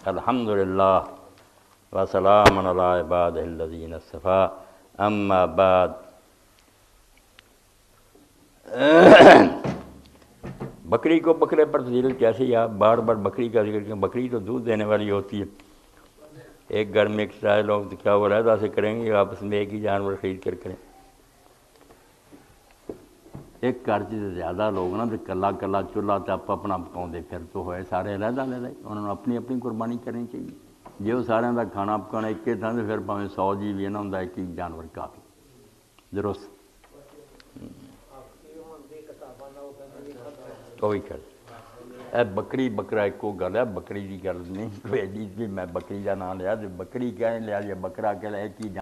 अल्हम्दुलिल्लाह व सलामुन अला इबादिहिल्लज़ीना इस्तफ़ा अम्मा बाद। बकरी को बकरे पर फजीलत कैसे? आप बार बार बकरी का जिक्र क्यों? बकरी तो दूध देने वाली होती है। एक घर में एक सारे लोग तो क्या वो रहता से करेंगे, आपस में एक ही जानवर खरीद कर करें। एक घर च ज़्यादा लोग ना तो कला कला चूल्हा तो आप अपना पकाते फिर तो होए सारे लहदा लहदा उन्होंने अपनी अपनी कुर्बानी करनी चाहिए। जो सारे का खाना पकाना एक ही था तो फिर भावें 100 जी भी ना होंगे, एक ही जानवर काफ़ी दुरुस्त कोई कर। बकरी बकरा एको गल है, बकरी की गल नहीं कोई भी। मैं बकरी का नाम लिया तो बकरी क्या लिया, बकरा क्या एक ही